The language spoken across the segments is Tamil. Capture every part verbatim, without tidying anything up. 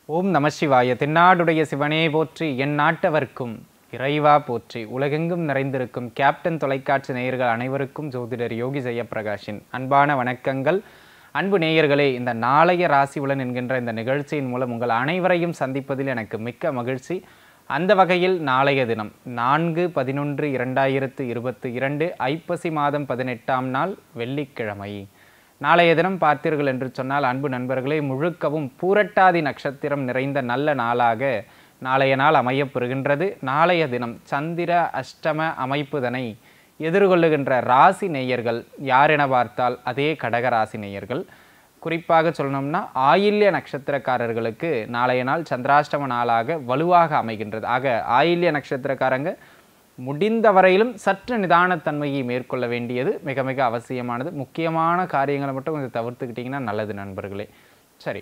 ஓம் நம சிவாய. தென்னாடுடைய சிவனே போற்றி, என் நாட்டவர்க்கும் இறைவா போற்றி. உலகெங்கும் நிறைந்திருக்கும் கேப்டன் தொலைக்காட்சி நேயர்கள் அனைவருக்கும் ஜோதிடர் யோகி ஜெயப்பிரகாஷின் அன்பான வணக்கங்கள். அன்பு நேயர்களே, இந்த நாளைய ராசி பலன் என்கின்ற இந்த நிகழ்ச்சியின் மூலம் உங்கள் அனைவரையும் சந்திப்பதில் எனக்கு மிக்க மகிழ்ச்சி. அந்த வகையில் நாளைய தினம் நான்கு பதினொன்று இரண்டாயிரத்து இருபத்தி இரண்டு ஐப்பசி மாதம் பதினெட்டாம் நாள் வெள்ளிக்கிழமை. நாளைய தினம் பார்த்தீர்கள் என்று சொன்னால் அன்பு நண்பர்களே, முழுக்கவும் பூரட்டாதி நட்சத்திரம் நிறைந்த நல்ல நாளாக நாளைய நாள் அமையப்பெறுகின்றது. நாளைய தினம் சந்திர அஷ்டம அமைப்புதனை எதிர்கொள்ளுகின்ற ராசி நேயர்கள் யார் என பார்த்தால் அதே கடக ராசி நேயர்கள். குறிப்பாக சொல்லணும்னா ஆயில்ய நட்சத்திரக்காரர்களுக்கு நாளைய நாள் சந்திராஷ்டம நாளாக வலுவாக அமைகின்றது. ஆக ஆயில்ய நட்சத்திரக்காரங்க முடிந்த வரையிலும் சற்று நிதானத்தன்மையை மேற்கொள்ள வேண்டியது மிக மிக அவசியமானது. முக்கியமான காரியங்களை மட்டும் கொஞ்சம் தவிர்த்துக்கிட்டிங்கன்னா நல்லது நண்பர்களே. சரி,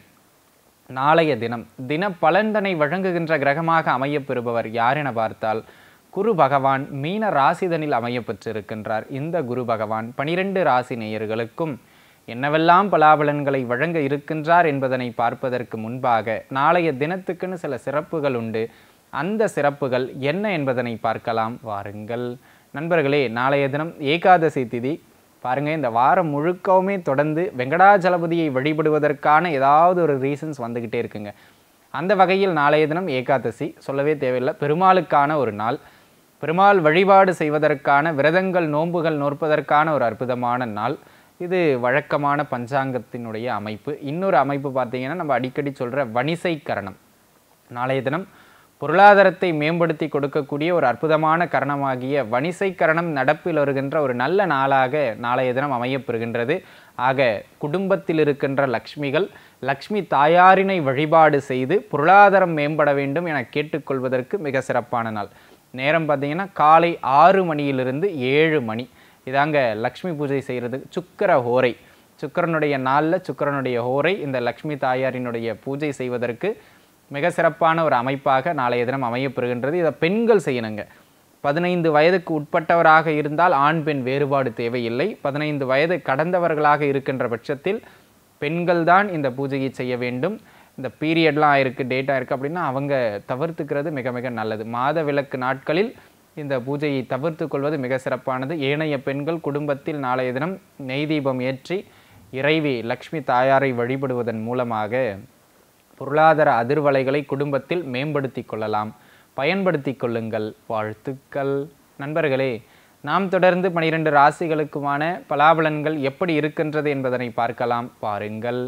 நாளைய தினம் தின பலன்தனை வழங்குகின்ற கிரகமாக அமையப்பெறுபவர் யார் என பார்த்தால் குரு பகவான் மீன ராசிதனில் அமையப்பெற்றிருக்கின்றார். இந்த குரு பகவான் பனிரெண்டு ராசி நேயர்களுக்கும் என்னவெல்லாம் பலாபலன்களை வழங்க இருக்கின்றார் என்பதனை பார்ப்பதற்கு முன்பாக நாளைய தினத்துக்குன்னு சில சிறப்புகள் உண்டு. அந்த சிறப்புகள் என்ன என்பதனை பார்க்கலாம் வாருங்கள் நண்பர்களே. நாளைய தினம் ஏகாதசி திதி பாருங்கள். இந்த வாரம் முழுக்கவுமே தொடர்ந்து வெங்கடாஜலபதியை வழிபடுவதற்கான ஏதாவது ஒரு ரீசன்ஸ் வந்துக்கிட்டே இருக்குங்க. அந்த வகையில் நாளைய தினம் ஏகாதசி சொல்லவே தேவையில்லை, பெருமாளுக்கான ஒரு நாள். பெருமாள் வழிபாடு செய்வதற்கான விரதங்கள் நோன்புகள் நோற்பதற்கான ஒரு அற்புதமான நாள். இது வழக்கமான பஞ்சாங்கத்தினுடைய அமைப்பு. இன்னொரு அமைப்பு பார்த்தீங்கன்னா நம்ம அடிக்கடி சொல்கிற வணிசை கரணம். நாளைய தினம் பொருளாதாரத்தை மேம்படுத்தி கொடுக்கக்கூடிய ஒரு அற்புதமான கரணமாகிய வணிசை கரணம் நடப்பில் வருகின்ற ஒரு நல்ல நாளாக நாளைய தினம் அமையப்பெறுகின்றது. ஆக குடும்பத்தில் இருக்கின்ற லக்ஷ்மிகள் லக்ஷ்மி தாயாரினை வழிபாடு செய்து பொருளாதாரம் மேம்பட வேண்டும் என கேட்டுக்கொள்வதற்கு மிக சிறப்பான நாள். நேரம் பார்த்தீங்கன்னா காலை ஆறு மணியிலிருந்து ஏழு மணி. இதாங்க லக்ஷ்மி பூஜை செய்கிறது. சுக்கர ஹோரை, சுக்கரனுடைய நாளில் சுக்கரனுடைய ஹோரை இந்த லக்ஷ்மி தாயாரினுடைய பூஜை செய்வதற்கு மிக சிறப்பான ஒரு அமைப்பாக நாளைய தினம் அமையப்பெறுகின்றது. இதை பெண்கள் செய்யணுங்க. பதினைந்து வயதுக்கு உட்பட்டவராக இருந்தால் ஆண் பெண் வேறுபாடு தேவையில்லை. பதினைந்து வயது கடந்தவர்களாக இருக்கின்ற பட்சத்தில் பெண்கள் தான் இந்த பூஜையை செய்ய வேண்டும். இந்த பீரியட்லாம் ஆயிருக்கு, டேட்டா இருக்குது அப்படின்னா அவங்க தவிர்த்துக்கிறது மிக மிக நல்லது. மாத விலக்கு நாட்களில் இந்த பூஜையை தவிர்த்து கொள்வது மிக சிறப்பானது. ஏனைய பெண்கள் குடும்பத்தில் நாளைய தினம் நெய் தீபம் ஏற்றி இறைவி லக்ஷ்மி தாயாரை வழிபடுவதன் மூலமாக பொருளாதார அதிர்வலைகளை குடும்பத்தில் மேம்படுத்தி கொள்ளலாம். பயன்படுத்தி கொள்ளுங்கள். வாழ்த்துக்கள் நண்பர்களே. நாம் தொடர்ந்து பனிரெண்டு ராசிகளுக்குமான பலாபலன்கள் எப்படி இருக்கின்றது என்பதனை பார்க்கலாம் பாருங்கள்.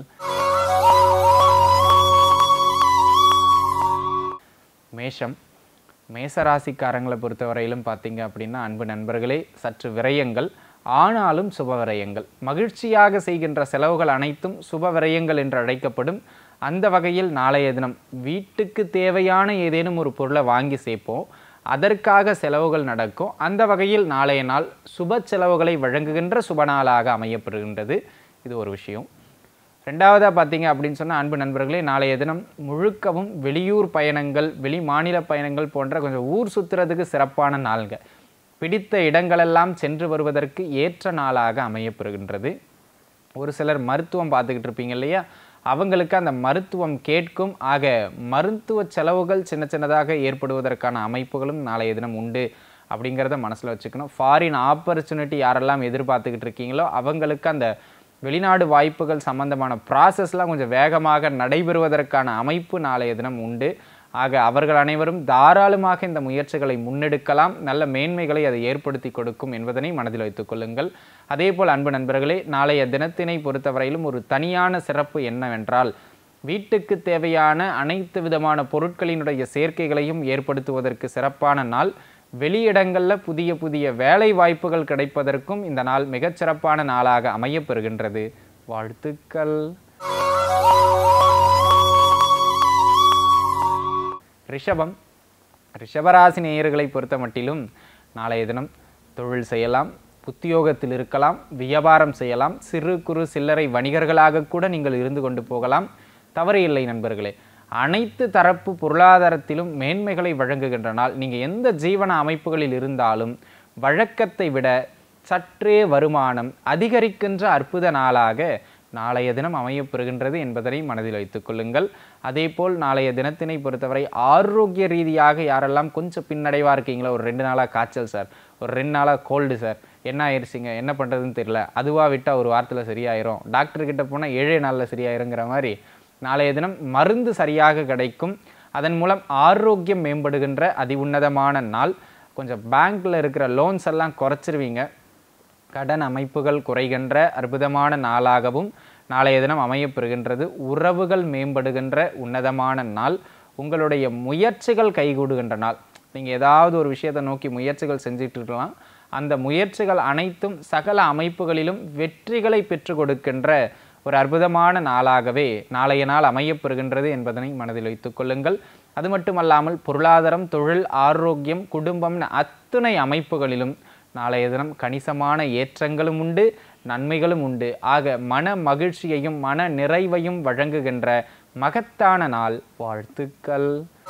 மேஷம். மேசராசிக்காரங்களை பொறுத்தவரையிலும் பார்த்தீங்க அப்படின்னா அன்பு நண்பர்களே, சற்று விரயங்கள், ஆனாலும் சுப விரயங்கள். மகிழ்ச்சியாக செய்கின்ற செலவுகள் அனைத்தும் சுப விரயங்கள் என்று அழைக்கப்படும். அந்த வகையில் நாளைய தினம் வீட்டுக்கு தேவையான ஏதேனும் ஒரு பொருளை வாங்கி சேர்ப்போம், அதற்காக செலவுகள் நடக்கும். அந்த வகையில் நாளைய நாள் சுப செலவுகளை வழங்குகின்ற சுப நாளாக அமையப்படுகின்றது. இது ஒரு விஷயம். ரெண்டாவதாக பார்த்தீங்க அப்படின்னு சொன்னால் அன்பு நண்பர்களே, நாளைய தினம் முழுக்கவும் வெளியூர் பயணங்கள் வெளி மாநில பயணங்கள் போன்ற கொஞ்சம் ஊர் சுற்றுறதுக்கு சிறப்பான நாள்ங்க. பிடித்த இடங்களெல்லாம் சென்று வருவதற்கு ஏற்ற நாளாக அமையப்பெறுகின்றது. ஒரு சிலர் மருத்துவம் பார்த்துக்கிட்டு இருப்பீங்க இல்லையா, அவங்களுக்கு அந்த மருத்துவம் கேட்கும். ஆக மருத்துவ செலவுகள் சின்ன சின்னதாக ஏற்படுவதற்கான அமைப்புகளும் நாளைய தினம் உண்டு அப்படிங்கிறத மனசில் வச்சுக்கணும். ஃபாரின் ஆப்பர்ச்சுனிட்டி யாரெல்லாம் எதிர்பார்த்துக்கிட்டு இருக்கீங்களோ அவங்களுக்கு அந்த வெளிநாடு வாய்ப்புகள் சம்பந்தமான ப்ராசஸ்லாம் கொஞ்சம் வேகமாக நடைபெறுவதற்கான அமைப்பு நாளைய தினம் உண்டு. ஆக அவர்கள் அனைவரும் தாராளமாக இந்த முயற்சிகளை முன்னெடுக்கலாம். நல்ல மேன்மைகளை அது ஏற்படுத்தி கொடுக்கும் என்பதனை மனதில் வைத்துக் கொள்ளுங்கள். அதே போல் அன்பு நண்பர்களே, நாளைய தினத்தினை பொறுத்தவரையிலும் ஒரு தனியான சிறப்பு என்னவென்றால் வீட்டுக்கு தேவையான அனைத்து விதமான பொருட்களினுடைய சேர்க்கைகளையும் ஏற்படுத்துவதற்கு சிறப்பான நாள். வெளியிடங்களில் புதிய புதிய வேலை வாய்ப்புகள் கிடைப்பதற்கும் இந்த நாள் மிகச்சிறப்பான நாளாக அமையப்பெறுகின்றது. வாழ்த்துக்கள். ரிஷபம். ரிஷபராசி நேயர்களை பொறுத்த மட்டிலும் நாளைய தினம் தொழில் செய்யலாம், உத்தியோகத்தில் இருக்கலாம், வியாபாரம் செய்யலாம், சிறு குறு சில்லறை வணிகர்களாக கூட நீங்கள் இருந்து கொண்டு போகலாம். தவறு இல்லை நண்பர்களே. அனைத்து தரப்பு பொருளாதாரத்திலும் மேன்மைகளை வழங்குகின்ற நாள். நீங்கள் எந்த ஜீவன அமைப்புகளில் இருந்தாலும் வழக்கத்தை விட சற்றே வருமானம் அதிகரிக்கின்ற அற்புத நாளாக நாளைய தினம் அமையப்பெறுகின்றது என்பதனை மனதில் வைத்துக் கொள்ளுங்கள். அதே போல் நாளைய தினத்தினை பொறுத்தவரை ஆரோக்கிய ரீதியாக யாரெல்லாம் கொஞ்சம் பின்னடைவாக இருக்கீங்களோ, ஒரு ரெண்டு நாளாக காய்ச்சல் சார், ஒரு ரெண்டு நாளாக கோல்டு சார், என்ன ஆயிடுச்சுங்க, என்ன பண்ணுறதுன்னு தெரியல, அதுவாக விட்டால் ஒரு வாரத்தில் சரியாயிரும், டாக்டர்கிட்ட போனால் ஏழே நாளில் சரியாயிருங்கிற மாதிரி நாளைய தினம் மருந்து சரியாக கிடைக்கும். அதன் மூலம் ஆரோக்கியம் மேம்படுகின்ற அதி உன்னதமான நாள். கொஞ்சம் பேங்க்கில் இருக்கிற லோன்ஸ் எல்லாம் குறைச்சிருவீங்க. கடன் அமைப்புகள் குறைகின்ற அற்புதமான நாளாகவும் நாளைய தினம் அமையப்பெறுகின்றது. உறவுகள் மேம்படுகின்ற உன்னதமான நாள். உங்களுடைய முயற்சிகள் கைகூடுகின்ற நாள். நீங்கள் ஏதாவது ஒரு விஷயத்தை நோக்கி முயற்சிகள் செஞ்சுட்டு இருக்கலாம். அந்த முயற்சிகள் அனைத்தும் சகல அமைப்புகளிலும் வெற்றிகளை பெற்று கொடுக்கின்ற ஒரு அற்புதமான நாளாகவே நாளைய நாள் அமையப்பெறுகின்றது என்பதனை மனதில் வைத்துக் கொள்ளுங்கள். அது மட்டுமல்லாமல் பொருளாதாரம், தொழில், ஆரோக்கியம், குடும்பம் அத்துணை அமைப்புகளிலும் நாளைய தினம் கணிசமான ஏற்றங்களும் உண்டு, நன்மைகளும் உண்டு. ஆக மன மகிழ்ச்சியையும் மன நிறைவையும் வழங்குகின்ற மகத்தான நாள். வாழ்த்துக்கள்.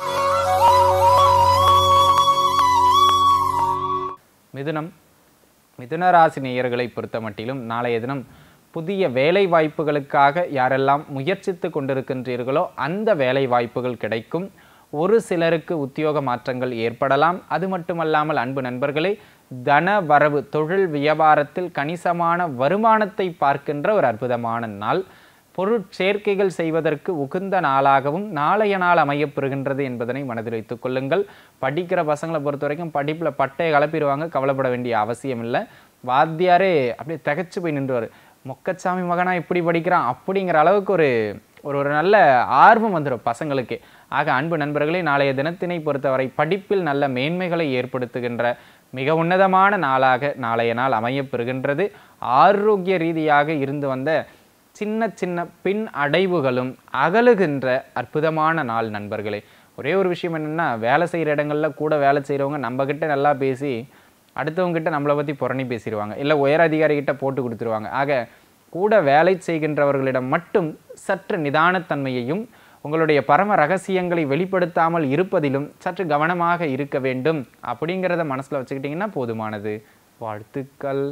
மிதுனம். மிதுன ராசி நேயர்களை பொறுத்த மட்டிலும் நாளைய தினம் புதிய வேலை வாய்ப்புகளுக்காக யாரெல்லாம் முயற்சித்து கொண்டிருக்கின்றீர்களோ அந்த வேலை வாய்ப்புகள் கிடைக்கும். ஒரு சிலருக்கு உத்தியோக மாற்றங்கள் ஏற்படலாம். அது மட்டுமல்லாமல் அன்பு நண்பர்களே, தன வரவு, தொழில் வியாபாரத்தில் கணிசமான வருமானத்தை பார்க்கின்ற ஒரு அற்புதமான நாள். பொருட்சேர்க்கைகள் செய்வதற்கு உகந்த நாளாகவும் நாளைய நாள் அமையப்பெறுகின்றது என்பதனை மனதில் வைத்துக் கொள்ளுங்கள். படிக்கிற பசங்களை பொறுத்த வரைக்கும் படிப்பில் பட்டையை கலப்பிடுவாங்க, கவலைப்பட வேண்டிய அவசியம் இல்லை. வாத்தியாரே அப்படியே திகச்சு போய் நின்றுவார். மொக்கச்சாமி மகனா இப்படி படிக்கிறான் அப்படிங்கிற அளவுக்கு ஒரு ஒரு ஒரு நல்ல ஆர்வம் வந்துடும் பசங்களுக்கு. ஆக அன்பு நண்பர்களே, நாளைய தினத்தினை பொறுத்தவரை படிப்பில் நல்ல மேன்மைகளை ஏற்படுத்துகின்ற மிக உன்னதமான நாளாக நாளைய நாள் அமையப்பெறுகின்றது. ஆரோக்கிய ரீதியாக இருந்து வந்த சின்ன சின்ன பின் அடைவுகளும் அகலுகின்ற அற்புதமான நாள் நண்பர்களே. ஒரே ஒரு விஷயம் என்னென்னா, வேலை செய்கிற இடங்களில் கூட வேலை செய்கிறவங்க நம்மக்கிட்ட நல்லா பேசி அடுத்தவங்ககிட்ட நம்மளை பற்றி புரணி பேசிடுவாங்க, இல்லை உயர் அதிகாரிகிட்ட போட்டு கொடுத்துருவாங்க. ஆக கூட வேலை செய்கின்றவர்களிடம் மட்டும் சற்று நிதானத்தன்மையையும் உங்களுடைய பரம ரகசியங்களை வெளிப்படுத்தாமல் இருப்பதிலும் சற்று கவனமாக இருக்க வேண்டும் அப்படிங்கிறத மனசில் வச்சுக்கிட்டிங்கன்னா போதுமானது. வாழ்த்துக்கள்.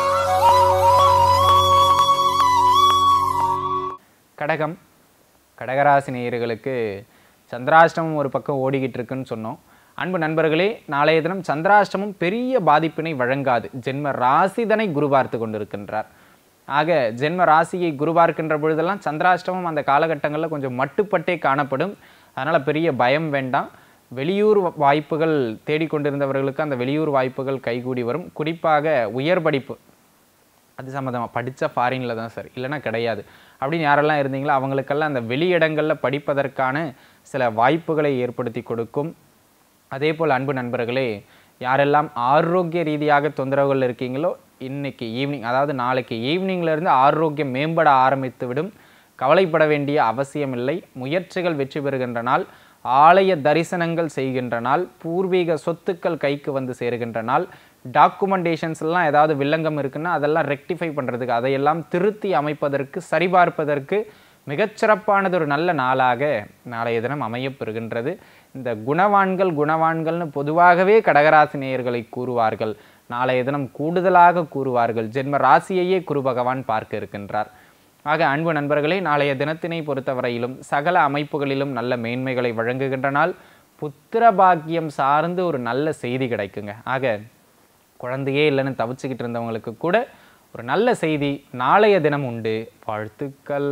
கடகம். கடகராசி நேயர்களுக்கு சந்திராஷ்டமம் ஒரு பக்கம் ஓடிக்கிட்டு இருக்குன்னு சொன்னோம். அன்பு நண்பர்களே, நாளைய தினம் சந்திராஷ்டமம் பெரிய பாதிப்பினை வழங்காது. ஜென்ம ராசிதனை குரு பார்த்து கொண்டிருக்கின்றார். ஆக ஜென்ம ராசியை குரு பார்க்கின்ற பொழுதெல்லாம் சந்திராஷ்டமம் அந்த காலகட்டங்களில் கொஞ்சம் மட்டுப்பட்டே காணப்படும். அதனால் பெரிய பயம் வேண்டாம். வெளியூர் வாய்ப்புகள் தேடிக்கொண்டிருந்தவர்களுக்கு அந்த வெளியூர் வாய்ப்புகள் கைகூடி வரும். குறிப்பாக உயர் படிப்பு அது சம்மந்தமாக படித்தா ஃபாரினில் தான் சார், இல்லைனா கிடையாது அப்படின்னு யாரெல்லாம் இருந்தீங்களோ அவங்களுக்கெல்லாம் அந்த வெளியிடங்களில் படிப்பதற்கான சில வாய்ப்புகளை ஏற்படுத்தி கொடுக்கும். அதே போல் அன்பு நண்பர்களே, யாரெல்லாம் ஆரோக்கிய ரீதியாக தொந்தரவுகள் இருக்கீங்களோ இன்னைக்கு ஈவினிங், அதாவது நாளைக்கு ஈவினிங்லேருந்து ஆரோக்கியம் மேம்பட ஆரம்பித்து விடும். கவலைப்பட வேண்டிய அவசியம் இல்லை. முயற்சிகள் வெற்றி பெறுகின்ற நாள். ஆலய தரிசனங்கள் செய்கின்ற நாள். பூர்வீக சொத்துக்கள் கைக்கு வந்து சேருகின்ற நாள். டாக்குமெண்டேஷன்ஸ்லாம் ஏதாவது வில்லங்கம் இருக்குன்னா அதெல்லாம் ரெக்டிஃபை பண்ணுறதுக்கு, அதையெல்லாம் திருத்தி அமைப்பதற்கு, சரிபார்ப்பதற்கு மிகச்சிறப்பானது ஒரு நல்ல நாளாக நாளைய தினம் அமையப்பெறுகின்றது. இந்த குணவான்கள் குணவான்கள்னு பொதுவாகவே கடகராசி நேயர்களை கூறுவார்கள். நாளைய தினம் கூடுதலாக கூறுவார்கள். ஜென்ம ராசியையே குரு பகவான் பார்க்க இருக்கின்றார். ஆக அன்பு நண்பர்களே, நாளைய தினத்தினை பொறுத்தவரையிலும் சகல அமைப்புகளிலும் நல்ல மேன்மைகளை வழங்குகின்ற நாள். புத்திர பாக்கியம் சார்ந்து ஒரு நல்ல செய்தி கிடைக்குங்க. ஆக குழந்தையே இல்லைன்னு தவிச்சுக்கிட்டு இருந்தவங்களுக்கு கூட ஒரு நல்ல செய்தி நாளைய தினம் உண்டு. வாழ்த்துக்கள்.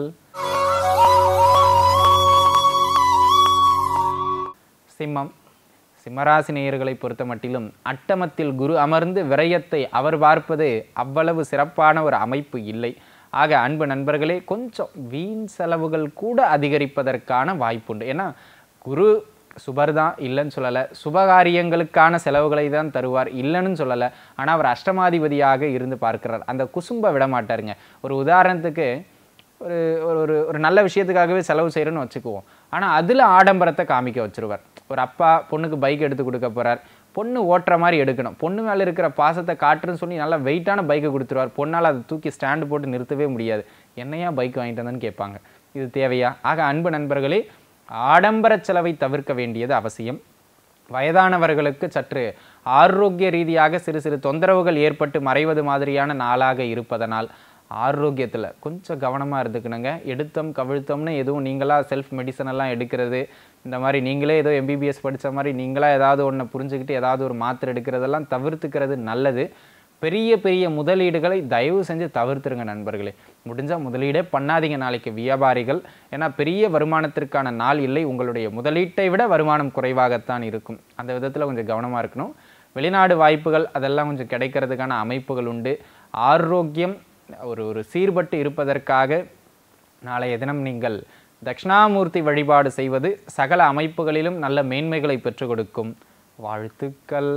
சிம்மம். சிம்மராசி நேயர்களை பொறுத்த மட்டிலும் அட்டமத்தில் குரு அமர்ந்து விரயத்தை அவர் பார்ப்பது அவ்வளவு சிறப்பான ஒரு அமைப்பு இல்லை. ஆக அன்பு நண்பர்களே, கொஞ்சம் வீண் செலவுகள் கூட அதிகரிப்பதற்கான வாய்ப்புண்டு. ஏன்னா குரு சுபர் தான், இல்லைன்னு சொல்லலை. சுபகாரியங்களுக்கான செலவுகளை தான் தருவார், இல்லைன்னு சொல்லலை. ஆனால் அவர் அஷ்டமாதிபதியாக இருந்து பார்க்கிறார். அந்த குசும்பை விட மாட்டாருங்க. ஒரு உதாரணத்துக்கு ஒரு ஒரு ஒரு நல்ல விஷயத்துக்காகவே செலவு செய்கிறேன்னு வச்சுக்குவோம். ஆனால் அதில் ஆடம்பரத்தை காமிக்க வச்சுருவார். ஒரு அப்பா பொண்ணுக்கு பைக் எடுத்து கொடுக்க போகிறார். பொண்ணு ஓட்டுற மாதிரி எடுக்கணும். பொண்ணு மேலே இருக்கிற பாசத்தை காட்டுறன்னு சொல்லி நல்லா வெயிட்டான பைக்கை கொடுத்துருவார். பொண்ணால் அதை தூக்கி ஸ்டாண்டு போட்டு நிறுத்தவே முடியாது. என்னையா பைக் வாங்கிட்டு வந்தேன்னு கேட்பாங்க. இது தேவையா? ஆக அன்பு நண்பர்களே, ஆடம்பர செலவை தவிர்க்க வேண்டியது அவசியம். வயதானவர்களுக்கு சற்று ஆரோக்கிய ரீதியாக சிறு சிறு தொந்தரவுகள் ஏற்பட்டு மறைவது மாதிரியான நாளாக இருப்பதனால் ஆரோக்கியத்தில் கொஞ்சம் கவனமாக இருந்துக்கணுங்க. எடுத்தோம் கவிழ்த்தோம்னு எதுவும் நீங்களாக செல்ஃப் மெடிசன் எல்லாம் எடுக்கிறது, இந்த மாதிரி நீங்களே ஏதோ எம்பிபிஎஸ் படித்த மாதிரி நீங்களாக ஏதாவது ஒன்று புரிஞ்சுக்கிட்டு ஏதாவது ஒரு மாத்திரை எடுக்கிறதெல்லாம் தவிர்த்துக்கிறது நல்லது. பெரிய பெரிய முதலீடுகளை தயவு செஞ்சு தவிர்த்துருங்க நண்பர்களே. முடிஞ்சால் முதலீடே பண்ணாதீங்க நாளைக்கு வியாபாரிகள். ஏன்னா பெரிய வருமானத்திற்கான நாள் இல்லை. உங்களுடைய முதலீட்டை விட வருமானம் குறைவாகத்தான் இருக்கும். அந்த விதத்தில் கொஞ்சம் கவனமாக இருக்கணும். வெளிநாடு வாய்ப்புகள் அதெல்லாம் கொஞ்சம் கிடைக்கிறதுக்கான அமைப்புகள் உண்டு. ஆரோக்கியம் ஒரு ஒரு சீர்பட்டு இருப்பதற்காக நாளைய தினம் நீங்கள் தட்சிணாமூர்த்தி வழிபாடு செய்வது சகல அமைப்புகளிலும் நல்ல மேன்மைகளை பெற்றுக் கொடுக்கும். வாழ்த்துக்கள்.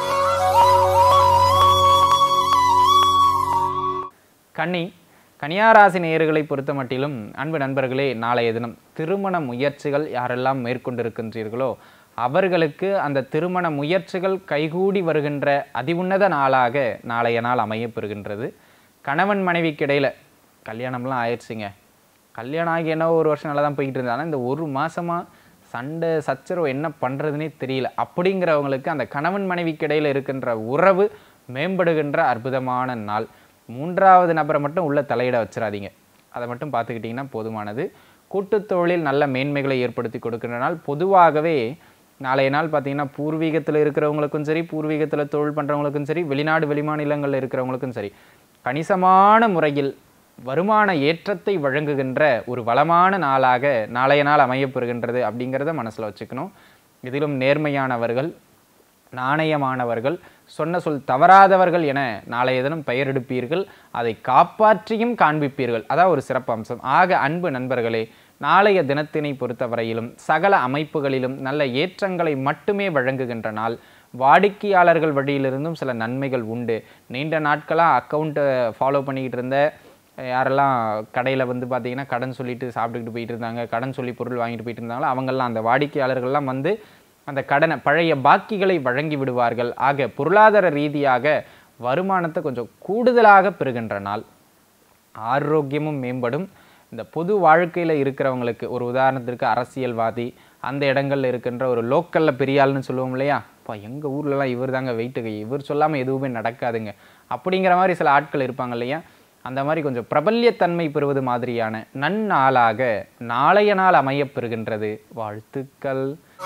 கன்னி கன்னியாராசி நேயர்களை பொறுத்த மட்டிலும் அன்பு நண்பர்களே, நாளைய தினம் திருமண முயற்சிகள் யாரெல்லாம் மேற்கொண்டிருக்கின்றீர்களோ அவர்களுக்கு அந்த திருமண முயற்சிகள் கைகூடி வருகின்ற அதிஉன்னத நாளாக நாளைய நாள் அமையப்பெறுகின்றது. கணவன் மனைவிக்கு இடையில் கல்யாணம்லாம் ஆயிடுச்சுங்க. கல்யாணம் ஆகி என்ன ஒரு வருஷம் நல்லா தான் போய்கிட்டு இருந்தாலும் இந்த ஒரு மாதமாக சண்டை சச்சரவு என்ன பண்ணுறதுனே தெரியல அப்படிங்கிறவங்களுக்கு அந்த கணவன் மனைவிக்கு இடையில் இருக்கின்ற உறவு மேம்படுகின்ற அற்புதமான நாள். மூன்றாவது நபரை மட்டும் உள்ள தலையிட வச்சிடாதீங்க. அதை மட்டும் பார்த்துக்கிட்டிங்கன்னா போதுமானது. கூட்டுத் தொழிலில் நல்ல மேன்மைகளை ஏற்படுத்தி கொடுக்கின்ற நாள். பொதுவாகவே நாளைய நாள் பார்த்தீங்கன்னா பூர்வீகத்தில் இருக்கிறவங்களுக்கும் சரி, பூர்வீகத்தில் தொழில் பண்ணுறவங்களுக்கும் சரி, வெளிநாடு வெளிமாநிலங்களில் இருக்கிறவங்களுக்கும் சரி, கணிசமான முறையில் வருமான ஏற்றத்தை வழங்குகின்ற ஒரு வளமான நாளாக நாளைய நாள் அமையப்பெறுகின்றது அப்படிங்கிறத மனசில் வச்சுக்கணும். இதிலும் நேர்மையானவர்கள், நாணயமானவர்கள், சொன்ன சொல் தவறாதவர்கள் என நாளைய தினம் பெயர் எடுப்பீர்கள். அதை காப்பாற்றியும் காண்பிப்பீர்கள். அதான் ஒரு சிறப்பு அம்சம். ஆக அன்பு நண்பர்களே, நாளைய தினத்தினை பொறுத்தவரையிலும் சகல அமைப்புகளிலும் நல்ல ஏற்றங்களை மட்டுமே வழங்குகின்ற நாள். வாடிக்கையாளர்கள் வழியிலிருந்தும் சில நன்மைகள் உண்டு. நீண்ட நாட்களாக அக்கௌண்ட்டை ஃபாலோ பண்ணிக்கிட்டு இருந்த யாரெல்லாம் கடையில் வந்து பார்த்தீங்கன்னா கடன் சொல்லிட்டு சாப்பிட்டுக்கிட்டு போயிட்டு இருந்தாங்க, கடன் சொல்லி பொருள் வாங்கிட்டு போயிட்டு இருந்தாங்களோ அவங்கெல்லாம் அந்த வாடிக்கையாளர்கள்லாம் வந்து அந்த கடனை பழைய பாக்கிகளை வழங்கி விடுவார்கள். ஆக பொருளாதார ரீதியாக வருமானத்தை கொஞ்சம் கூடுதலாக பெறுகின்ற நாள். ஆரோக்கியமும் மேம்படும். இந்த பொது வாழ்க்கையில் இருக்கிறவங்களுக்கு, ஒரு உதாரணத்திற்கு அரசியல்வாதி, அந்த இடங்களில் இருக்கின்ற ஒரு லோக்கலில் பெரியாள்னு சொல்லுவோம் இல்லையா, இப்போ எங்கள் ஊர்லலாம் இவர் தாங்க வெயிட்டுக்கு, இவர் சொல்லாமல் எதுவுமே நடக்காதுங்க அப்படிங்கிற மாதிரி சில ஆட்கள் இருப்பாங்க இல்லையா, அந்த மாதிரி கொஞ்சம் பிரபல்யத்தன்மை பெறுவது மாதிரியான நன்னாளாக நாளைய நாள் அமையப் பெறுகின்றது. வாழ்த்துக்கள்.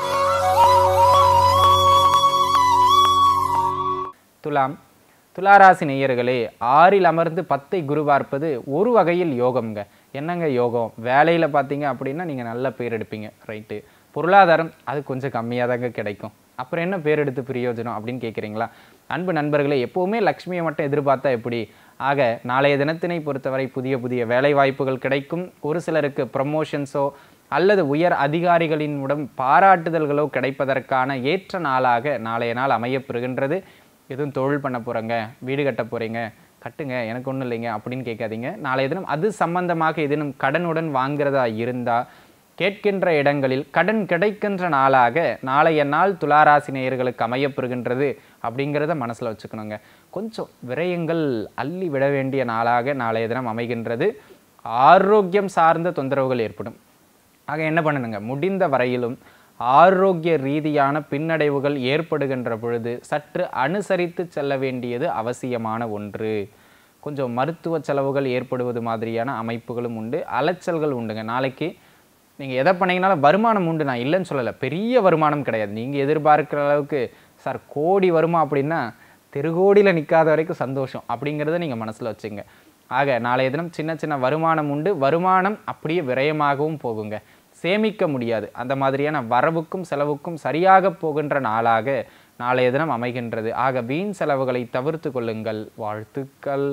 துலாம் துளாராசி நேயர்களே, ஆறில் அமர்ந்து பத்தை குரு பார்ப்பது ஒரு வகையில் யோகம்ங்க. என்னங்க யோகம்? வேலையில் பார்த்தீங்க அப்படின்னா நீங்கள் நல்ல பேர் எடுப்பீங்க, ரைட்டு. பொருளாதாரம் அது கொஞ்சம் கம்மியாக தாங்க கிடைக்கும். அப்புறம் என்ன பேர் எடுத்து பிரயோஜனம் அப்படின்னு கேட்குறீங்களா? அன்பு நண்பர்களே, எப்போவுமே லக்ஷ்மியை மட்டும் எதிர்பார்த்தா எப்படி? ஆக நாளைய தினத்தினை பொறுத்தவரை புதிய புதிய வேலை வாய்ப்புகள் கிடைக்கும். ஒரு சிலருக்கு ப்ரமோஷன்ஸோ அல்லது உயர் அதிகாரிகளின் உடன் பாராட்டுதல்களோ கிடைப்பதற்கான ஏற்ற நாளாக நாளைய நாள் அமையப்பெறுகின்றது. எதுவும் தொழில் பண்ண போகிறேங்க, வீடு கட்ட போகிறீங்க, கட்டுங்க, எனக்கு ஒன்றும் இல்லைங்க அப்படின்னு கேட்காதீங்க. நாளைய தினம் அது சம்பந்தமாக எதுவும் கடனுடன் வாங்கிறதா இருந்தால் கேட்கின்ற இடங்களில் கடன் கிடைக்கின்ற நாளாக நாளைய நாள் துளாராசி நேயர்களுக்கு அமையப்பெறுகின்றது அப்படிங்கிறத மனசில் வச்சுக்கணுங்க. கொஞ்சம் விரயங்கள் அள்ளி விட வேண்டிய நாளாக நாளைய தினம் அமைகின்றது. ஆரோக்கியம் சார்ந்த தொந்தரவுகள் ஏற்படும். ஆக என்ன பண்ணணுங்க, முடிந்த வரையிலும் ஆரோக்கிய ரீதியான பின்னடைவுகள் ஏற்படுகின்ற பொழுது சற்று அனுசரித்து செல்ல வேண்டியது அவசியமான ஒன்று. கொஞ்சம் மருத்துவ செலவுகள் ஏற்படுவது மாதிரியான அமைப்புகளும் உண்டு, அலைச்சல்கள் உண்டுங்க. நாளைக்கு நீங்கள் எதை பண்ணிங்கனாலும் வருமானம் உண்டு, நான் இல்லைன்னு சொல்லலை. பெரிய வருமானம் கிடையாது, நீங்கள் எதிர்பார்க்குற அளவுக்கு சார் கோடி வருமா அப்படின்னா தெருகோடியில் நிற்காத வரைக்கும் சந்தோஷம் அப்படிங்கிறத நீங்கள் மனசில் வச்சுங்க. ஆக நாளைய தினம் சின்ன சின்ன வருமானம் உண்டு. வருமானம் அப்படியே விரயமாகவும் போகுங்க, சேமிக்க முடியாது. அந்த மாதிரியான வரவுக்கும் செலவுக்கும் சரியாக போகின்ற நாளாக நாளைய தினம் அமைகின்றது. ஆக வீண் செலவுகளை தவிர்த்து கொள்ளுங்கள். வாழ்த்துக்கள்.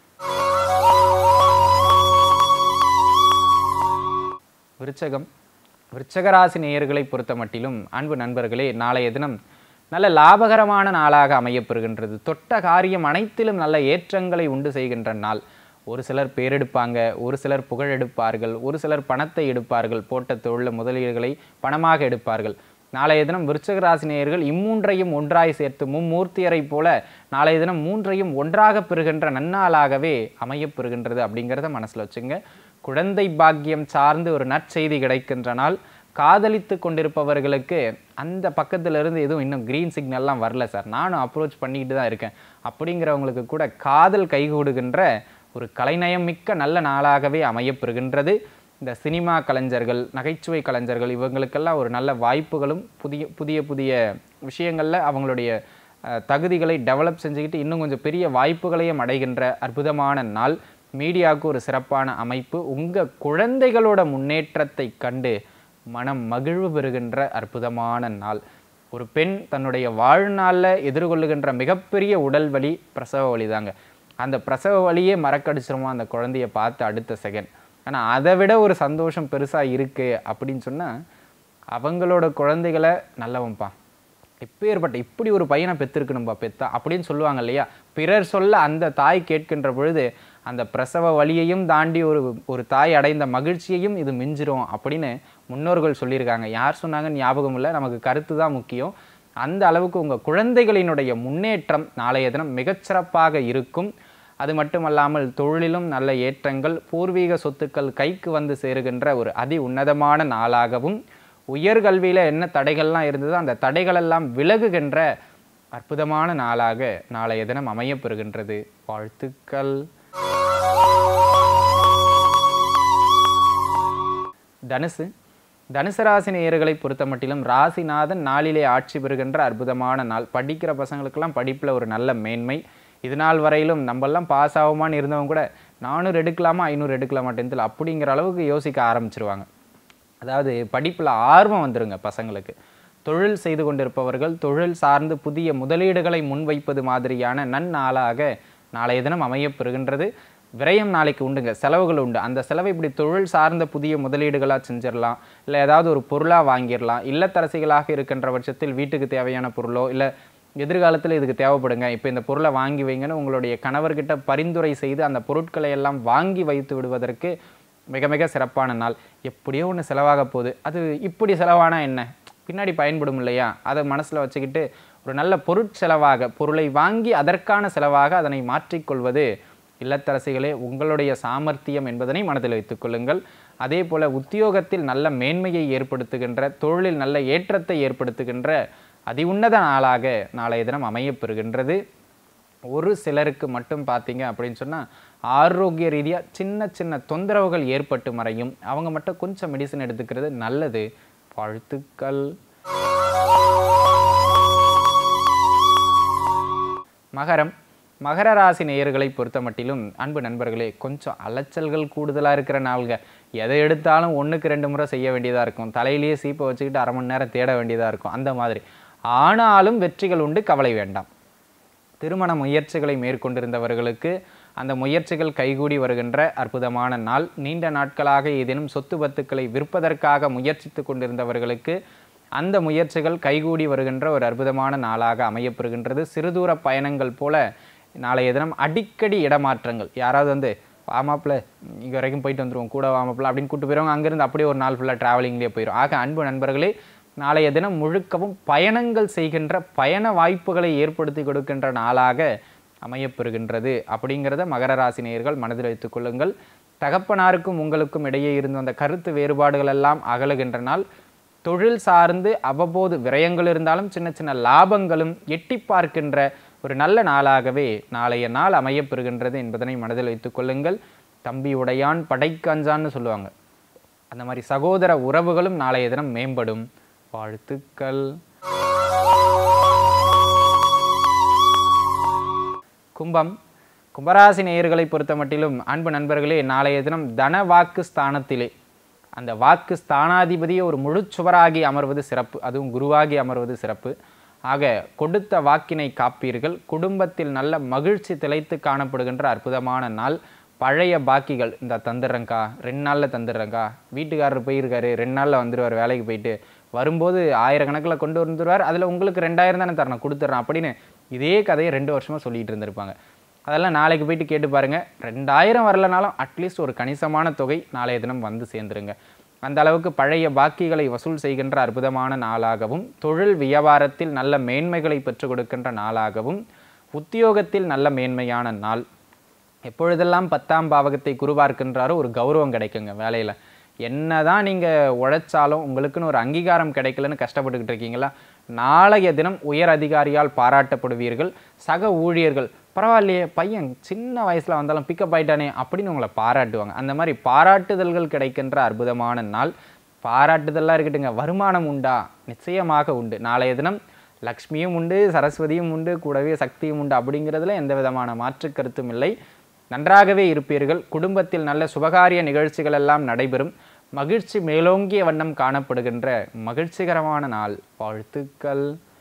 விருச்சகம் விருச்சகராசி நேயர்களை பொறுத்த மட்டிலும் அன்பு நண்பர்களே, நாளைய தினம் நல்ல லாபகரமான நாளாக அமையப்பெறுகின்றது. தொட்ட காரியம் அனைத்திலும் நல்ல ஏற்றங்களை உண்டு செய்கின்ற நாள். ஒரு சிலர் பேரெடுப்பாங்க, ஒரு சிலர் புகழ் எடுப்பார்கள், ஒரு சிலர் பணத்தை எடுப்பார்கள், போட்ட தொழில் முதலீடுகளை பணமாக எடுப்பார்கள். நாளைய தினம் விருச்சிக ராசி நேயர்கள் இம்மூன்றையும் ஒன்றாய் சேர்த்து மும்மூர்த்தியரை போல நாளைய தினம் மூன்றையும் ஒன்றாக பெறுகின்ற நன்னாளாகவே அமையப்பெறுகின்றது அப்படிங்கிறத மனசில் வச்சுங்க. குழந்தை பாக்கியம் சார்ந்து ஒரு நற்செய்தி கிடைக்கின்ற நாள். காதலித்து கொண்டிருப்பவர்களுக்கு அந்த பக்கத்திலிருந்து எதுவும் இன்னும் க்ரீன் சிக்னல்லாம் வரல சார், நானும் அப்ரோச் பண்ணிக்கிட்டு தான் இருக்கேன் அப்படிங்கிறவங்களுக்கு கூட காதல் கைகூடுகின்ற ஒரு கலைநயம் மிக்க நல்ல நாளாகவே அமையப்பெறுகின்றது. இந்த சினிமா கலைஞர்கள், நகைச்சுவை கலைஞர்கள் இவங்களுக்கெல்லாம் ஒரு நல்ல வாய்ப்புகளும் புதிய புதிய புதிய விஷயங்களில் அவங்களுடைய தகுதிகளை டெவலப் செஞ்சுக்கிட்டு இன்னும் கொஞ்சம் பெரிய வாய்ப்புகளையும் அடைகின்ற அற்புதமான நாள். மீடியாவுக்கு ஒரு சிறப்பான அமைப்பு. உங்கள் குழந்தைகளோட முன்னேற்றத்தை கண்டு மனம் மகிழ்வு பெறுகின்ற அற்புதமான நாள். ஒரு பெண் தன்னுடைய வாழ்நாளில் எதிர்கொள்ளுகின்ற மிகப்பெரிய உடல் வலி பிரசவ வலி தாங்க. அந்த பிரசவ வலியே மறக்கடிச்சிருமா அந்த குழந்தைய பார்த்து அடுத்த செகண்ட். ஆனால் அதை விட ஒரு சந்தோஷம் பெருசாக இருக்குது அப்படின்னு சொன்னால் அவங்களோட குழந்தைகளை நல்லவன்பா, எப்பேற்பட்ட இப்படி ஒரு பையனை பெற்றிருக்கணும்பா பெத்தா அப்படின்னு சொல்லுவாங்க இல்லையா. பிறர் சொல்ல அந்த தாய் கேட்கின்ற பொழுது அந்த பிரசவ வலியையும் தாண்டி ஒரு ஒரு தாய் அடைந்த மகிழ்ச்சியையும் இது மிஞ்சிரும் அப்படின்னு முன்னோர்கள் சொல்லியிருக்காங்க. யார் சொன்னாங்கன்னு ஞாபகம் இல்லை, நமக்கு கருத்து தான் முக்கியம். அந்த அளவுக்கு உங்கள் குழந்தைகளினுடைய முன்னேற்றம் நாளைய தினம் மிகச்சிறப்பாக இருக்கும். அது மட்டுமல்லாமல் தொழிலும் நல்ல ஏற்றங்கள், பூர்வீக சொத்துக்கள் கைக்கு வந்து சேருகின்ற ஒரு அதி உன்னதமான நாளாகவும், உயர்கல்வியில் என்ன தடைகள்லாம் இருந்ததோ அந்த தடைகளெல்லாம் விலகுகின்ற அற்புதமான நாளாக நாளைய தினம் அமையப்பெறுகின்றது. வாழ்த்துக்கள். தனுசு தனுசு ராசி நேயர்களை பொறுத்த மட்டிலும் ராசிநாதன் நாளிலே ஆட்சி பெறுகின்ற அற்புதமான நாள். படிக்கிற பசங்களுக்கெல்லாம் படிப்பில் ஒரு நல்ல மேன்மை. இது நாள் வரையிலும் நம்மெல்லாம் பாஸ் ஆகுமான்னு இருந்தவங்க கூட நானூறு எடுக்கலாமா ஐநூறு எடுக்கலாமா டென்த்தில் அப்படிங்கிற அளவுக்கு யோசிக்க ஆரம்பிச்சிருவாங்க. அதாவது படிப்பில் ஆர்வம் வந்துருங்க பசங்களுக்கு. தொழில் செய்து கொண்டிருப்பவர்கள் தொழில் சார்ந்து புதிய முதலீடுகளை முன்வைப்பது மாதிரியான நன்னாளாக நாளைய தினம் அமையப்பெறுகின்றது. விரயம் நாளைக்கு உண்டுங்க, செலவுகள் உண்டு. அந்த செலவை இப்படி தொழில் சார்ந்த புதிய முதலீடுகளாக செஞ்சிடலாம், இல்லை ஏதாவது ஒரு பொருளாக வாங்கிடலாம். இல்லத்தரசிகளாக இருக்கின்ற பட்சத்தில் வீட்டுக்கு தேவையான பொருளோ இல்லை எதிர்காலத்தில் இதுக்கு தேவைப்படுங்க, இப்போ இந்த பொருளை வாங்கி வைங்கன்னு உங்களுடைய கணவர்கிட்ட பரிந்துரை செய்து அந்த பொருட்களை எல்லாம் வாங்கி வைத்து விடுவதற்கு மிக மிக சிறப்பான நாள். எப்படியோ ஒன்று செலவாக போகுது, அது இப்படி செலவானா என்ன, பின்னாடி பயன்படும் இல்லையா, அதை மனசில் வச்சுக்கிட்டு ஒரு நல்ல பொருட்செலவாக பொருளை வாங்கி அதற்கான செலவாக அதனை மாற்றிக்கொள்வது இல்லத்தரசிகளே உங்களுடைய சாமர்த்தியம் என்பதனை மனதில் வைத்துக் கொள்ளுங்கள். அதே போல உத்தியோகத்தில் நல்ல மேன்மையை ஏற்படுத்துகின்ற, தொழிலில் நல்ல ஏற்றத்தை ஏற்படுத்துகின்ற அதி உன்னத நாளாக நாளைய தினம் அமையப்பெறுகின்றது. ஒரு சிலருக்கு மட்டும் பார்த்தீங்க அப்படின்னு சொன்னால் ஆரோக்கிய ரீதியாக சின்ன சின்ன தொந்தரவுகள் ஏற்பட்டு மறையும். அவங்க மட்டும் கொஞ்சம் மெடிசன் எடுத்துக்கிறது நல்லது. வாழ்த்துக்கள். மகரம் மகர ராசி நேயர்களை பொறுத்த மட்டிலும் அன்பு நண்பர்களே, கொஞ்சம் அலைச்சல்கள் கூடுதலாக இருக்கிற நாள்க. எதை எடுத்தாலும் ஒன்றுக்கு ரெண்டு முறை செய்ய வேண்டியதாக இருக்கும். தலையிலேயே சீப்பை வச்சுக்கிட்டு அரை மணி நேரம் தேட வேண்டியதாக இருக்கும். அந்த மாதிரி ஆனாலும் வெற்றிகள் உண்டு, கவலை வேண்டாம். திருமண முயற்சிகளை மேற்கொண்டிருந்தவர்களுக்கு அந்த முயற்சிகள் கைகூடி வருகின்ற அற்புதமான நாள். நீண்ட நாட்களாக ஏதேனும் சொத்து பத்துக்களை விற்பதற்காக முயற்சித்து கொண்டிருந்தவர்களுக்கு அந்த முயற்சிகள் கைகூடி வருகின்ற ஒரு அற்புதமான நாளாக அமையப்பெறுகின்றது. சிறுதூர பயணங்கள் போல நாளைய தினம் அடிக்கடி இடமாற்றங்கள். யாராவது வந்து வாமாப்பில் இங்கே வரைக்கும் போயிட்டு வந்துடுவோம், கூட வாமாப்பில் அப்படின்னு கூட்டு போயிடுவாங்க. அங்கேருந்து அப்படியே ஒரு நாள் ஃபுல்லாக ட்ராவலிங்லேயே போயிடும். ஆக அன்பு நண்பர்களே, நாளைய தினம் முழுக்கவும் பயணங்கள் செய்கின்ற, பயண வாய்ப்புகளை ஏற்படுத்தி கொடுக்கின்ற நாளாக அமையப்பெறுகின்றது. அப்படிங்கிறத மகர ராசி நேயர்கள் மனதில் வைத்துக் கொள்ளுங்கள். தகப்பனாருக்கும் உங்களுக்கும் இடையே இருந்த அந்த கருத்து வேறுபாடுகள் எல்லாம் அகலுகின்ற நாள். தொழில் சார்ந்து அவ்வப்போது விரயங்கள் இருந்தாலும் சின்ன சின்ன லாபங்களும் எட்டி பார்க்கின்ற ஒரு நல்ல நாளாகவே நாளைய நாள் அமையப்பெறுகின்றது என்பதனை மனதில் வைத்துக் கொள்ளுங்கள். தம்பி உடையான் படைக்காஞ்சான்னு சொல்லுவாங்க. அந்த மாதிரி சகோதர உறவுகளும் நாளைய தினம் மேம்படும். வாழ்த்துக்கள். கும்பம் கும்பராசி நேயர்களை பொறுத்த மட்டிலும் அன்பு நண்பர்களே, நாளைய தினம் தன வாக்கு ஸ்தானத்திலே அந்த வாக்கு ஸ்தானாதிபதியை ஒரு முழு சுவராகி அமர்வது சிறப்பு, அதுவும் குருவாகி அமர்வது சிறப்பு. ஆக கொடுத்த வாக்கினை காப்பீர்கள். குடும்பத்தில் நல்ல மகிழ்ச்சி திளைத்து காணப்படுகின்ற அற்புதமான நாள். பழைய பாக்கிகள் இந்த தந்துடுறேங்க்கா, ரெண்டு நாளில் தந்துடுறேங்க்கா, வீட்டுக்காரர் போயிருக்காரு ரெண்டு நாளில் வந்துடுவார், வேலைக்கு போயிட்டு வரும்போது ஆயிரக்கணக்கில் கொண்டு வந்துடுவார், அதில் உங்களுக்கு ரெண்டாயிரம் தானே தரணும், கொடுத்துட்றேன் அப்படின்னு இதே கதையை ரெண்டு வருஷமாக சொல்லிகிட்டு இருந்திருப்பாங்க. அதெல்லாம் நாளைக்கு போயிட்டு கேட்டு பாருங்கள். ரெண்டாயிரம் வரலனாலும் அட்லீஸ்ட் ஒரு கணிசமான தொகை நாளைய தினம் வந்து சேர்ந்துருங்க. அந்த அளவுக்கு பழைய பாக்கிகளை வசூல் செய்கின்ற அற்புதமான நாளாகவும், தொழில் வியாபாரத்தில் நல்ல மேன்மைகளை பெற்றுக் கொடுக்கின்ற நாளாகவும், உத்தியோகத்தில் நல்ல மேன்மையான நாள். எப்பொழுதெல்லாம் பத்தாம் பாவகத்தை குருவார்க்கின்றாரோ ஒரு கௌரவம் கிடைக்குங்க வேலையில். என்ன தான் நீங்கள் உழைச்சாலும் உங்களுக்குன்னு ஒரு அங்கீகாரம் கிடைக்கலன்னு கஷ்டப்பட்டுக்கிட்டு இருக்கீங்களா, நாளைய தினம் உயர் அதிகாரியால் பாராட்டப்படுவீர்கள். சக ஊழியர்கள் பரவாயில்லையே பையன் சின்ன வயசில் வந்தாலும் பிக்கப் ஆகிட்டானே அப்படின்னு உங்களை பாராட்டுவாங்க. அந்த மாதிரி பாராட்டுதல்கள் கிடைக்கின்ற அற்புதமான நாள். பாராட்டுதல்லாம் இருக்கட்டுங்க, வருமானம் உண்டா? நிச்சயமாக உண்டு. நாளைய தினம் லக்ஷ்மியும் உண்டு, சரஸ்வதியும் உண்டு, கூடவே சக்தியும் உண்டு. அப்படிங்கிறதுல எந்த விதமான மாற்று கருத்தும் இல்லை. நன்றாகவே இருப்பீர்கள். குடும்பத்தில் நல்ல சுபகாரிய நிகழ்ச்சிகள் எல்லாம் நடைபெறும். மகிழ்ச்சி மேலோங்கிய வண்ணம் காணப்படுகின்ற மகிழ்ச்சிகரமான நாள். வாழ்த்துக்கள்.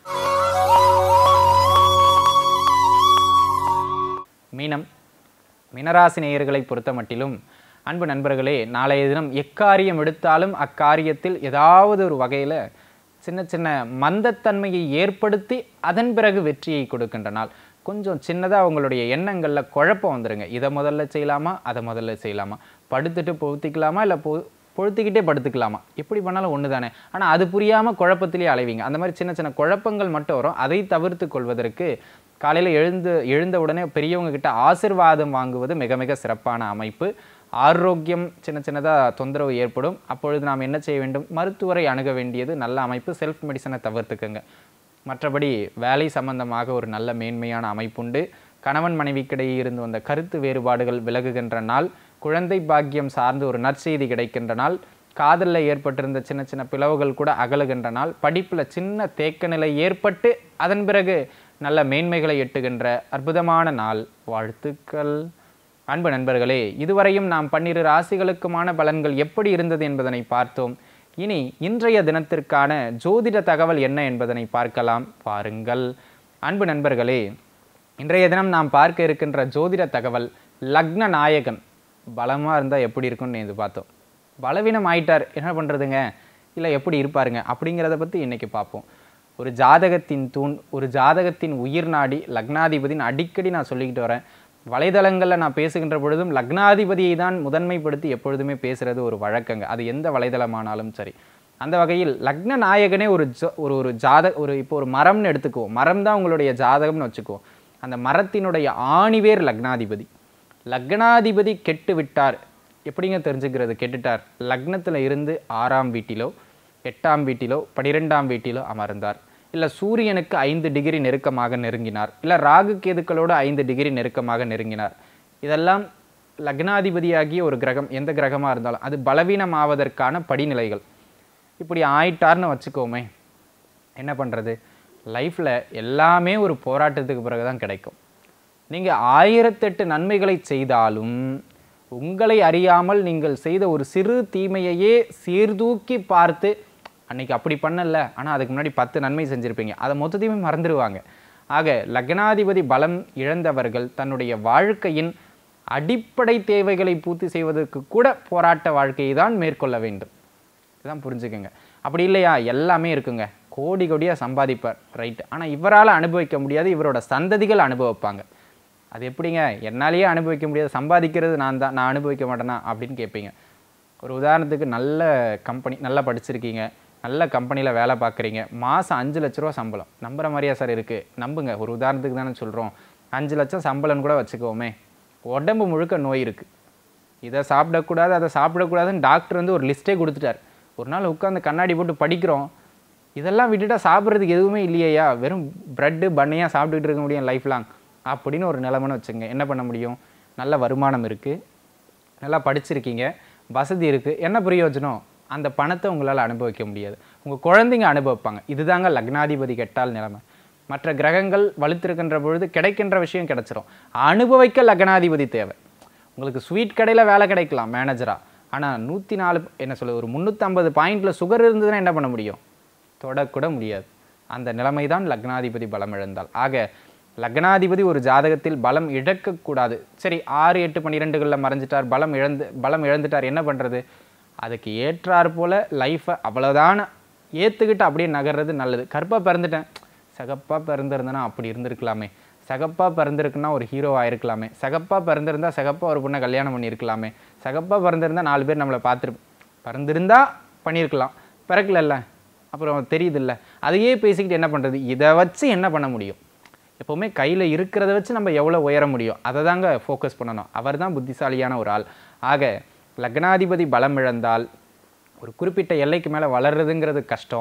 மீனம். மீனராசி நேயர்களை பொறுத்த மட்டிலும் அன்பு நண்பர்களே, நாளைய தினம் எக்காரியம் எடுத்தாலும் அக்காரியத்தில் ஏதாவது ஒரு வகையில் சின்ன சின்ன மந்தத்தன்மையை ஏற்படுத்தி அதன் பிறகு வெற்றியை கொடுக்கின்ற நாள். கொஞ்சம் சின்னதாக உங்களுடைய எண்ணங்களில் குழப்பம் வந்துடுங்க. இதை முதல்ல செய்யலாமா, அதை முதல்ல செய்யலாமா, படுத்துட்டு பொழுத்திக்கலாமா, இல்லை பொ பொழுத்திக்கிட்டே படுத்துக்கலாமா, எப்படி பண்ணாலும் ஒன்று தானே. ஆனால் அது புரியாமல் குழப்பத்திலே அலைவீங்க. அந்த மாதிரி சின்ன சின்ன குழப்பங்கள் மட்டும் வரும். அதை தவிர்த்து கொள்வதற்கு காலையில் எழுந்து எழுந்த உடனே பெரியவங்க கிட்ட ஆசிர்வாதம் வாங்குவது மிக மிக சிறப்பான அமைப்பு. ஆரோக்கியம் சின்ன சின்னதாக தொந்தரவு ஏற்படும். அப்பொழுது நாம் என்ன செய்ய வேண்டும்? மருத்துவரை அணுக வேண்டியது நல்ல அமைப்பு. செல்ஃப் மெடிசனை தவிர்த்துக்குங்க. மற்றபடி வேலை சம்பந்தமாக ஒரு நல்ல மேன்மையான அமைப்புண்டு. கணவன் மனைவிக்கிடையே இருந்து வந்த கருத்து வேறுபாடுகள் விலகுகின்ற நாள். குழந்தை பாக்கியம் சார்ந்து ஒரு நற்செய்தி கிடைக்கின்ற நாள். காதலில் ஏற்பட்டிருந்த சின்ன சின்ன பிளவுகள் கூட அகலுகின்ற நாள். படிப்பில் சின்ன தேக்க நிலை ஏற்பட்டு அதன் பிறகு நல்ல மேன்மைகளை எட்டுகின்ற அற்புதமான நாள். வாழ்த்துக்கள். அன்பு நண்பர்களே, இதுவரையும் நாம் பன்னிரு ராசிகளுக்குமான பலன்கள் எப்படி இருந்தது என்பதனை பார்த்தோம். இனி இன்றைய தினத்திற்கான ஜோதிட தகவல் என்ன என்பதனை பார்க்கலாம். பாருங்கள். அன்பு நண்பர்களே, இன்றைய தினம் நாம் பார்க்க இருக்கின்ற ஜோதிட தகவல் லக்ன நாயகன் பலமாக இருந்தால் எப்படி இருக்குன்னு இது பார்த்தோம். பலவீனம் ஆயிட்டார், என்ன பண்ணுறதுங்க, இல்லை எப்படி இருப்பாருங்க அப்படிங்கிறத பற்றி இன்றைக்கி பார்ப்போம். ஒரு ஜாதகத்தின் தூண், ஒரு ஜாதகத்தின் உயிர் நாடி லக்னாதிபதினு அடிக்கடி நான் சொல்லிக்கிட்டு வரேன். வலைதளங்களில் நான் பேசுகின்ற பொழுதும் லக்னாதிபதியை தான் முதன்மைப்படுத்தி எப்பொழுதுமே பேசுகிறது ஒரு வழக்கங்க. அது எந்த வலைதளமானாலும் சரி. அந்த வகையில் லக்ன நாயகனே ஒரு ஒரு ஒரு ஜாத ஒரு இப்போ ஒரு மரம்னு எடுத்துக்குவோம். மரம் தான் உங்களுடைய ஜாதகம்னு வச்சுக்குவோம். அந்த மரத்தினுடைய ஆணிவேர் லக்னாதிபதி. லக்னாதிபதி கெட்டு விட்டார், எப்படிங்க தெரிஞ்சுக்கிறது கெட்டுட்டார்? லக்னத்தில் இருந்து ஆறாம் வீட்டிலோ எட்டாம் வீட்டிலோ பனிரெண்டாம் வீட்டிலோ அமர்ந்தார், இல்லை சூரியனுக்கு ஐந்து டிகிரி நெருக்கமாக நெருங்கினார், இல்லை ராகு கேதுக்களோடு ஐந்து டிகிரி நெருக்கமாக நெருங்கினார். இதெல்லாம் லக்னாதிபதியாகிய ஒரு கிரகம் எந்த கிரகமாக இருந்தாலும் அது பலவீனமாவதற்கான படிநிலைகள். இப்படி ஆயிட்டார்னு வச்சுக்கோமே, என்ன பண்ணுறது? லைஃப்பில் எல்லாமே ஒரு போராட்டத்துக்கு பிறகு தான் கிடைக்கும். நீங்கள் ஆயிரத்தெட்டு நன்மைகளை செய்தாலும் உங்களை அறியாமல் நீங்கள் செய்த ஒரு சிறு தீமையையே சீர்தூக்கி பார்த்து அன்றைக்கி அப்படி பண்ணல, ஆனால் அதுக்கு முன்னாடி பத்து நன்மை செஞ்சுருப்பீங்க, அதை மொத்தத்தையுமே மறந்துடுவாங்க. ஆக லக்னாதிபதி பலம் இழந்தவர்கள் தன்னுடைய வாழ்க்கையின் அடிப்படை தேவைகளை பூர்த்தி செய்வதற்கு கூட போராட்ட வாழ்க்கையை தான் மேற்கொள்ள வேண்டும். இதுதான் புரிஞ்சுக்கோங்க. அப்படி இல்லையா, எல்லாமே இருக்குங்க, கோடி கோடியாக சம்பாதிப்பார், ரைட், ஆனால் இவரால் அனுபவிக்க முடியாது, இவரோட சந்ததிகள் அனுபவிப்பாங்க. அது எப்படிங்க, என்னாலேயே அனுபவிக்க முடியாது, சம்பாதிக்கிறது நான் தான், நான் அனுபவிக்க மாட்டேனா அப்படின்னு கேட்பீங்க. ஒரு உதாரணத்துக்கு, நல்ல கம்பெனி, நல்லா படிச்சிருக்கீங்க, நல்ல கம்பெனியில் வேலை பார்க்குறீங்க, மாதம் அஞ்சு லட்ச ரூபா சம்பளம். நம்புகிற மாதிரியா சார் இருக்குது? நம்புங்க, ஒரு உதாரணத்துக்கு தானே சொல்கிறோம். அஞ்சு லட்சம் சம்பளம்னு கூட வச்சுக்கோமே, உடம்பு முழுக்க நோய் இருக்குது, இதை சாப்பிடக்கூடாது அதை சாப்பிடக்கூடாதுன்னு டாக்டர் வந்து ஒரு லிஸ்ட்டே கொடுத்துட்டார். ஒரு நாள் உட்காந்து கண்ணாடி போட்டு படிக்கிறோம், இதெல்லாம் விட்டுட்டா சாப்பிட்றதுக்கு எதுவுமே இல்லையா, வெறும் ப்ரெட்டு பண்ணையாக சாப்பிட்டுக்கிட்டு இருக்க முடியும் லைஃப் லாங் அப்படின்னு ஒரு நிலைமைன்னு வச்சுங்க. என்ன பண்ண முடியும்? நல்ல வருமானம் இருக்குது, நல்லா படிச்சிருக்கீங்க, வசதி இருக்குது, என்ன பிரயோஜனம்? அந்த பணத்தை உங்களால் அனுபவிக்க முடியாது, உங்கள் குழந்தைங்க அனுபவிப்பாங்க. இதுதாங்க லக்னாதிபதி கெட்டால் நிலைமை. மற்ற கிரகங்கள் வலுத்திருக்கின்ற பொழுது கிடைக்கின்ற விஷயம் கிடைச்சிரும். அனுபவிக்க லக்னாதிபதி தேவை. உங்களுக்கு ஸ்வீட் கடையில் வேலை கிடைக்கலாம் மேனேஜராக, ஆனால் நூற்றி நாலு என்ன சொல்ல ஒரு முந்நூற்றம்பது பாயிண்டில் சுகர் இருந்ததுன்னா என்ன பண்ண முடியும்? தொடக்கூட முடியாது. அந்த நிலைமை தான் லக்னாதிபதி பலம் இழந்தால். ஆக லக்னாதிபதி ஒரு ஜாதகத்தில் பலம் இழக்கக்கூடாது. சரி, ஆறு எட்டு பன்னிரெண்டுகளில் மறைஞ்சிட்டார், பலம் இழந்து பலம் இழந்துட்டார், என்ன பண்ணுறது? அதுக்கு ஏற்றார் போல் லைஃப்பை அவ்வளோதான் ஏற்றுக்கிட்டு அப்படியே நகர்றது நல்லது. கருப்பாக பிறந்துட்டேன், சகப்பாக பிறந்திருந்தேன்னா அப்படி இருந்திருக்கலாமே, சகப்பாக பிறந்திருக்குன்னா ஒரு ஹீரோ ஆயிருக்கலாமே, சகப்பாக பிறந்திருந்தா சகப்பாக ஒரு பொண்ணை கல்யாணம் பண்ணியிருக்கலாமே, சகப்பாக பிறந்திருந்தால் நாலு பேர் நம்மளை பார்த்துரு பிறந்திருந்தா பண்ணியிருக்கலாம், பிறக்கல, அப்புறம் தெரியுது இல்லை, அதையே பேசிக்கிட்டு என்ன பண்ணுறது? இதை வச்சு என்ன பண்ண முடியும்? எப்போவுமே கையில் இருக்கிறத வச்சு நம்ம எவ்வளோ உயர முடியும் அதை தாங்க ஃபோக்கஸ் பண்ணணும். அவர் தான் புத்திசாலியான ஒரு ஆள். ஆக லக்னாதிபதி பலம் இழந்தால் ஒரு குறிப்பிட்ட எல்லைக்கு மேலே வளர்றதுங்கிறது கஷ்டம்.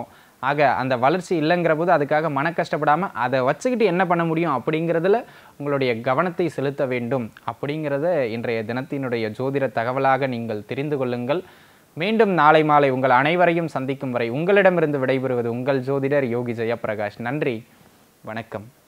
ஆக அந்த வளர்ச்சி இல்லைங்கிற போது அதுக்காக மன கஷ்டப்படாமல் அதை வச்சுக்கிட்டு என்ன பண்ண முடியும் அப்படிங்கிறதுல உங்களுடைய கவனத்தை செலுத்த வேண்டும் அப்படிங்கிறத இன்றைய தினத்தினுடைய ஜோதிட தகவலாக நீங்கள் தெரிந்து கொள்ளுங்கள். மீண்டும் நாளை மாலை உங்கள் அனைவரையும் சந்திக்கும் வரை உங்களிடமிருந்து விடைபெறுவது உங்கள் ஜோதிடர் யோகி ஜெயப்பிரகாஷ். நன்றி, வணக்கம்.